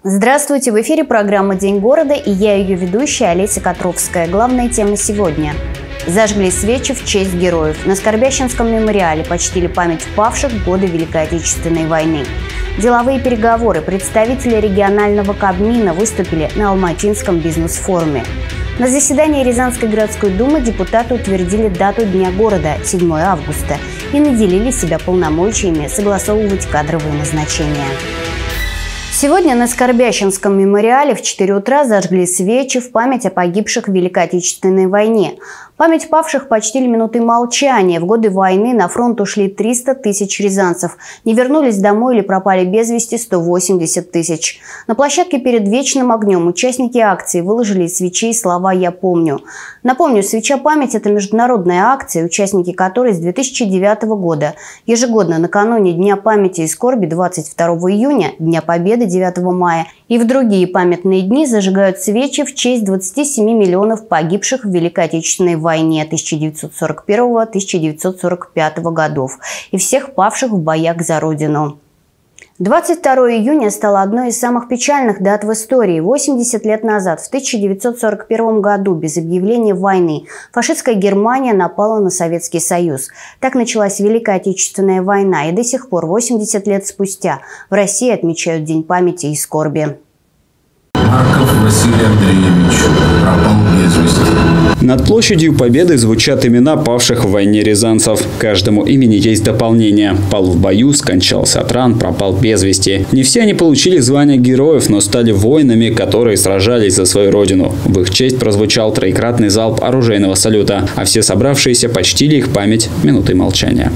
Здравствуйте! В эфире программа «День города» и я ее ведущая Олеся Котровская. Главная тема сегодня. Зажгли свечи в честь героев. На Скорбященском мемориале почтили память павших в годы Великой Отечественной войны. Деловые переговоры. Представители регионального Кабмина выступили на Алматинском бизнес-форуме. На заседании Рязанской городской думы депутаты утвердили дату Дня города – 7 августа и наделили себя полномочиями согласовывать кадровые назначения. Сегодня на Скорбященском мемориале в 4 утра зажгли свечи в память о погибших в Великой Отечественной войне. Память павших почтили минутой молчания. В годы войны на фронт ушли 300 тысяч рязанцев. Не вернулись домой или пропали без вести 180 тысяч. На площадке перед Вечным огнем участники акции выложили из свечей слова «Я помню». Напомню, свеча память – это международная акция, участники которой с 2009 года ежегодно накануне Дня памяти и скорби 22 июня, Дня Победы 9 мая и в другие памятные дни зажигают свечи в честь 27 миллионов погибших в Великой Отечественной войне 1941-1945 годов и всех павших в боях за Родину. 22 июня стало одной из самых печальных дат в истории. 80 лет назад, в 1941 году, без объявления войны, фашистская Германия напала на Советский Союз. Так началась Великая Отечественная война, и до сих пор, 80 лет спустя, в России отмечают День памяти и скорби. Марков Василий Андреевич пропал без вести. Над площадью Победы звучат имена павших в войне рязанцев. Каждому имени есть дополнение. Пал в бою, скончался от ран, пропал без вести. Не все они получили звание героев, но стали воинами, которые сражались за свою родину. В их честь прозвучал троекратный залп оружейного салюта, а все собравшиеся почтили их память минутой молчания.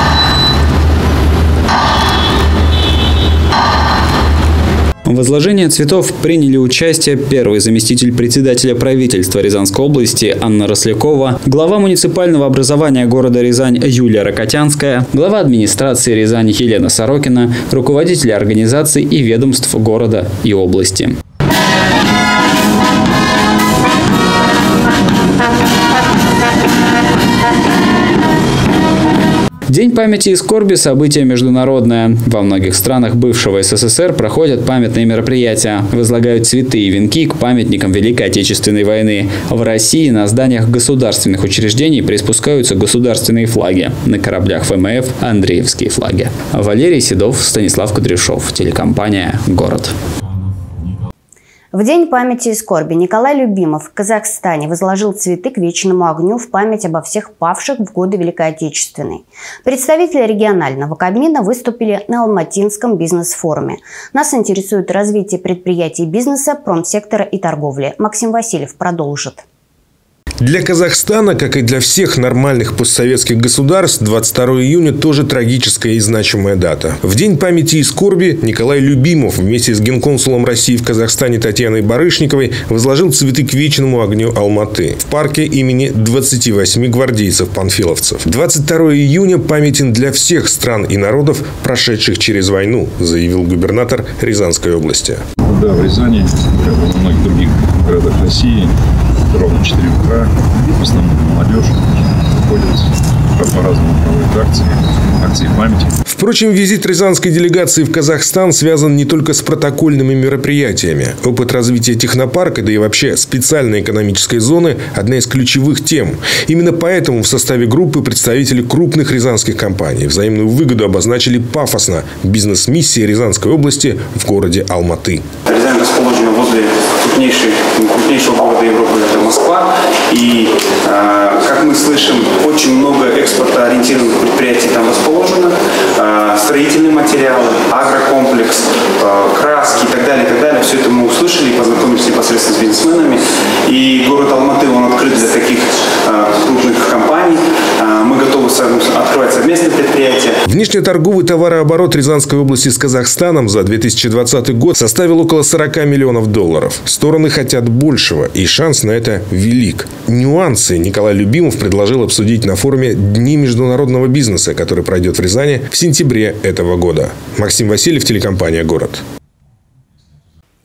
В возложении цветов приняли участие первый заместитель председателя правительства Рязанской области Анна Рослякова, глава муниципального образования города Рязань Юлия Рокотянская, глава администрации Рязани Елена Сорокина, руководители организаций и ведомств города и области. День памяти и скорби – событие международное. Во многих странах бывшего СССР проходят памятные мероприятия, возлагают цветы и венки к памятникам Великой Отечественной войны. В России на зданиях государственных учреждений приспускаются государственные флаги. На кораблях ВМФ – андреевские флаги. Валерий Седов, Станислав Кудряшов, телекомпания «Город». В День памяти и скорби Николай Любимов в Казахстане возложил цветы к Вечному огню в память обо всех павших в годы Великой Отечественной. Представители регионального Кабмина выступили на Алматинском бизнес-форуме. Нас интересует развитие предприятий бизнеса, промсектора и торговли. Максим Васильев продолжит. Для Казахстана, как и для всех нормальных постсоветских государств, 22 июня тоже трагическая и значимая дата. В День памяти и скорби Николай Любимов вместе с генконсулом России в Казахстане Татьяной Барышниковой возложил цветы к Вечному огню Алматы в парке имени 28 гвардейцев-панфиловцев. 22 июня памятен для всех стран и народов, прошедших через войну, заявил губернатор Рязанской области. Да, в Рязани, как и во многих других городах России, ровно 4 утра, в основном молодежь ходит, по-разному проводит акции памяти. Впрочем, визит рязанской делегации в Казахстан связан не только с протокольными мероприятиями. Опыт развития технопарка, да и вообще специальной экономической зоны – одна из ключевых тем. Именно поэтому в составе группы представители крупных рязанских компаний взаимную выгоду обозначили пафосно – бизнес-миссия Рязанской области в городе Алматы. Рязань расположена возле крупнейшего города Европы – это Москва. И, как мы слышим, очень много экспортоориентированных предприятий там расположено. Строительные материалы, агрокомплекс, краски и так далее, и так далее. Все это мы услышали и познакомились непосредственно с бизнесменами. И город Алматы, он открыт для таких крупных компаний. Мы готовы открывать совместные предприятия. Внешнеторговый товарооборот Рязанской области с Казахстаном за 2020 год составил около 40 миллионов долларов. Стороны хотят большего, и шанс на это велик. Нюансы Николай Любимов предложил обсудить на форуме Дни международного бизнеса, который пройдет в Рязани в сентябре этого года. Максим Васильев, телекомпания «Город».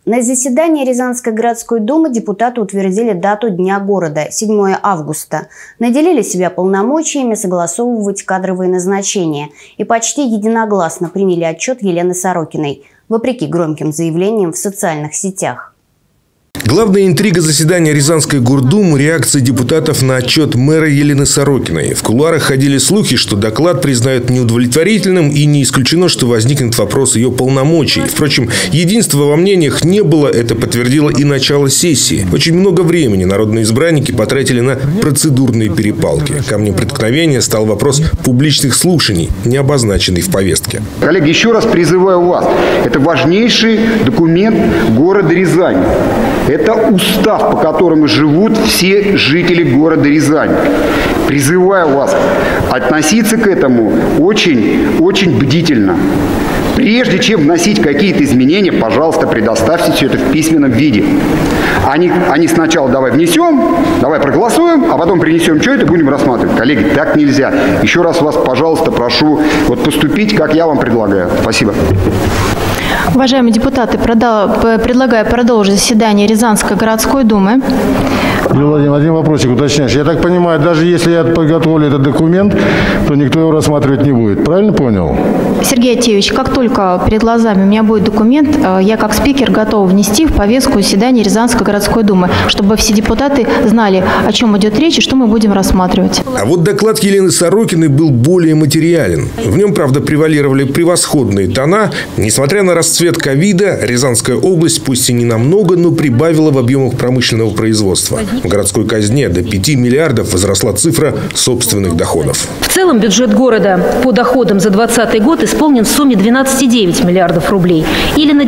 На заседании Рязанской городской думы депутаты утвердили дату Дня города – 7 августа. Наделили себя полномочиями согласовывать кадровые назначения и почти единогласно приняли отчет Елены Сорокиной, вопреки громким заявлениям в социальных сетях. Главная интрига заседания Рязанской гордумы – реакция депутатов на отчет мэра Елены Сорокиной. В кулуарах ходили слухи, что доклад признают неудовлетворительным, и не исключено, что возникнет вопрос ее полномочий. Впрочем, единства во мнениях не было, это подтвердило и начало сессии. Очень много времени народные избранники потратили на процедурные перепалки. Камнем преткновения стал вопрос публичных слушаний, не обозначенный в повестке. Коллеги, еще раз призываю вас. Это важнейший документ города Рязань. Это устав, по которому живут все жители города Рязань. Призываю вас относиться к этому очень бдительно. Прежде чем вносить какие-то изменения, пожалуйста, предоставьте все это в письменном виде. Они сначала давай внесем, давай проголосуем, а потом принесем что это будем рассматривать. Коллеги, так нельзя. Еще раз вас, пожалуйста, прошу поступить, как я вам предлагаю. Спасибо. Уважаемые депутаты, предлагаю продолжить заседание Рязанской городской думы. Юрий Владимирович, один вопросик уточняющий. Я так понимаю, даже если я подготовлю этот документ, то никто его рассматривать не будет. Правильно понял? Сергей Атеевич, как только перед глазами у меня будет документ, я как спикер готова внести в повестку заседания Рязанской городской думы, чтобы все депутаты знали, о чем идет речь и что мы будем рассматривать. А вот доклад Елены Сорокиной был более материален. В нем, правда, превалировали превосходные тона. Несмотря на расцвет ковида, Рязанская область, пусть и не намного, но прибавила в объемах промышленного производства. В городской казне до 5 миллиардов возросла цифра собственных доходов. В целом бюджет города по доходам за 2020 год исполнен в сумме 12,9 миллиардов рублей или на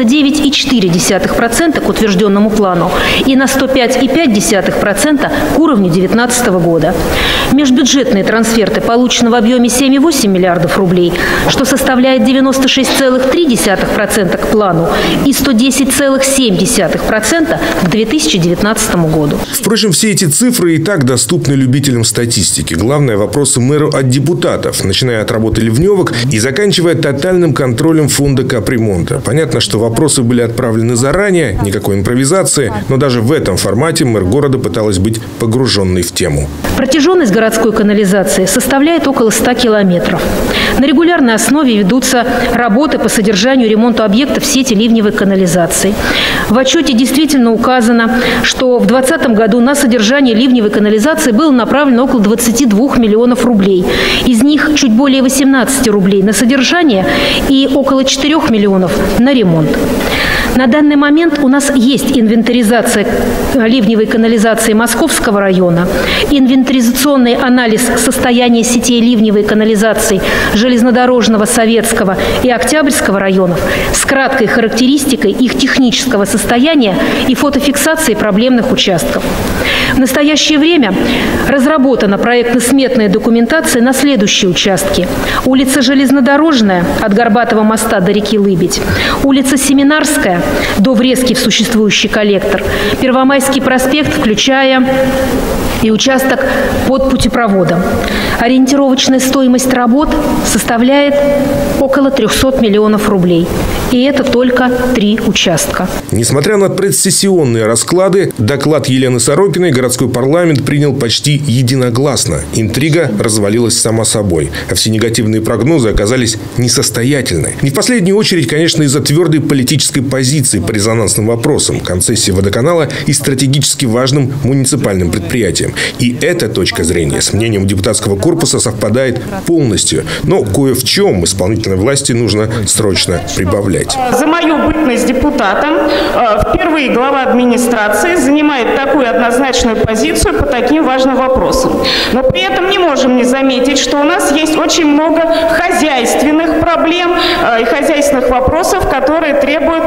99,4% к утвержденному плану и на 105,5% к уровню 2019 года. Межбюджетные трансферты получены в объеме 7,8 миллиардов рублей, что составляет 96,3% к плану и 110,7% к 2019 году. Впрочем, все эти цифры и так доступны любителям статистики. Главное – вопросы мэру от депутатов, начиная от работы ливневок и заканчивая тотальным контролем фонда капремонта. Понятно, что вопросы были отправлены заранее, никакой импровизации, но даже в этом формате мэр города пыталась быть погруженной в тему. Протяженность городской канализации составляет около 100 километров. На регулярной основе ведутся работы по содержанию и ремонту объектов сети ливневой канализации. В отчете действительно указано, что в 2020 году на содержание ливневой канализации было направлено около 22 миллионов рублей. Из них чуть более 18 рублей на содержание и около 4 миллионов на ремонт. На данный момент у нас есть инвентаризация ливневой канализации Московского района, инвентаризационный анализ состояния сетей ливневой канализации Железнодорожного, Советского и Октябрьского районов с краткой характеристикой их технического состояния и фотофиксацией проблемных участков. В настоящее время разработана проектно-сметная документация на следующие участки. Улица Железнодорожная от Горбатого моста до реки Лыбедь, улица Семинарская до врезки в существующий коллектор, Первомайский проспект, включая и участок под путепроводом. Ориентировочная стоимость работ составляет около 300 миллионов рублей. И это только 3 участка. Несмотря на предсессионные расклады, доклад Елены Сорокиной городской парламент принял почти единогласно. Интрига развалилась сама собой. А все негативные прогнозы оказались несостоятельны. Не в последнюю очередь, конечно, из-за твердой политической позиции по резонансным вопросам, концессии водоканала и стратегически важным муниципальным предприятиям. И эта точка зрения с мнением депутатского корпуса совпадает полностью. Но кое в чем исполнительной власти нужно срочно прибавлять. За мою бытность депутатом впервые глава администрации занимает такую однозначную позицию по таким важным вопросам. Но при этом не можем не заметить, что у нас есть очень много хозяйственных проблем и хозяйственных вопросов, которые требуют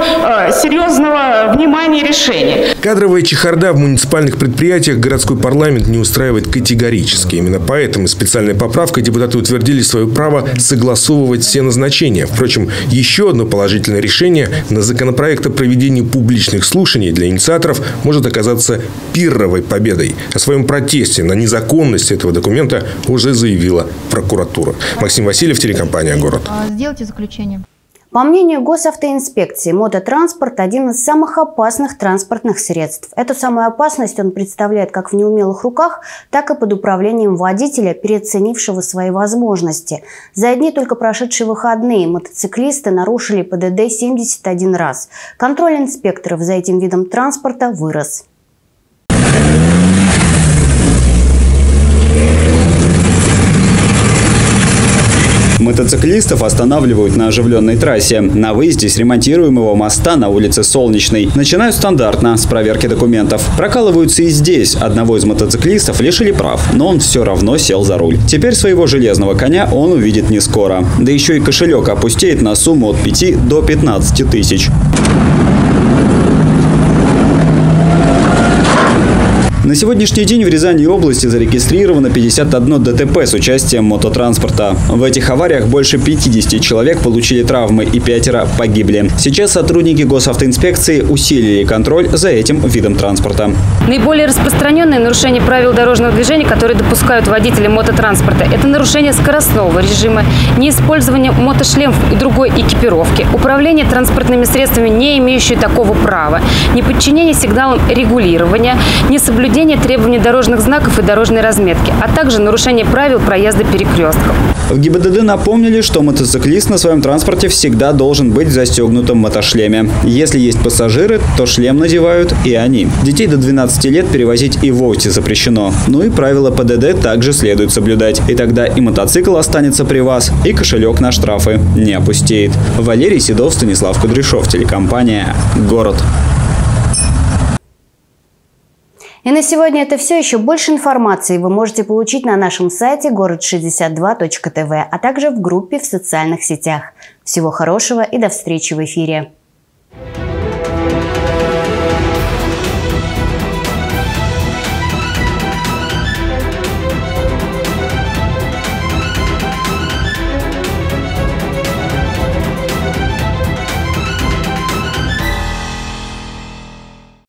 серьезного внимания и решения. Кадровая чехарда в муниципальных предприятиях городской парламент не устраивает категорически. Именно поэтому специальной поправкой депутаты утвердили свое право согласовывать все назначения. Впрочем, еще одно положительное решение на законопроект о проведении публичных слушаний для инициаторов может оказаться пирровой победой. О своем протесте на незаконность этого документа уже заявила прокуратура. Максим Васильев, телекомпания «Город». Сделайте заключение. По мнению госавтоинспекции, мототранспорт – один из самых опасных транспортных средств. Эту самую опасность он представляет как в неумелых руках, так и под управлением водителя, переоценившего свои возможности. За дни только прошедшие выходные мотоциклисты нарушили ПДД 71 раз. Контроль инспекторов за этим видом транспорта вырос. Мотоциклистов останавливают на оживленной трассе. На выезде с ремонтируемого моста на улице Солнечной. Начинают стандартно, с проверки документов. Прокалываются и здесь. Одного из мотоциклистов лишили прав, но он все равно сел за руль. Теперь своего железного коня он увидит не скоро. Да еще и кошелек опустеет на сумму от 5 до 15 тысяч. На сегодняшний день в Рязани области зарегистрировано 51 ДТП с участием мототранспорта. В этих авариях больше 50 человек получили травмы и 5 погибли. Сейчас сотрудники госавтоинспекции усилили контроль за этим видом транспорта. Наиболее распространенные нарушения правил дорожного движения, которые допускают водители мототранспорта, это нарушение скоростного режима, неиспользование мотошлемов и другой экипировки, управление транспортными средствами, не имеющие такого права, неподчинение сигналам регулирования, несоблюдение требований дорожных знаков и дорожной разметки, а также нарушение правил проезда перекрестков. В ГИБДД напомнили, что мотоциклист на своем транспорте всегда должен быть в застегнутом мотошлеме. Если есть пассажиры, то шлем надевают и они. Детей до 12 лет перевозить и вовсе запрещено. Ну и правила ПДД также следует соблюдать. И тогда и мотоцикл останется при вас, и кошелек на штрафы не опустеет. Валерий Седов, Станислав Кудряшов, телекомпания «Город». И на сегодня это все. Еще больше информации вы можете получить на нашем сайте город62.тв, а также в группе в социальных сетях. Всего хорошего и до встречи в эфире.